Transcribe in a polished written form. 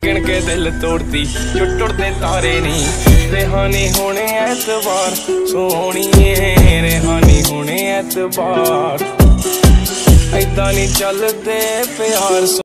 गिन के दिल तोड़ती जो टुटदे तारे नहीं। रेहानी होने ऐतबार सोहणीए, रेहानी होने ऐतबार ऐदां नहीं चलदे प्यार।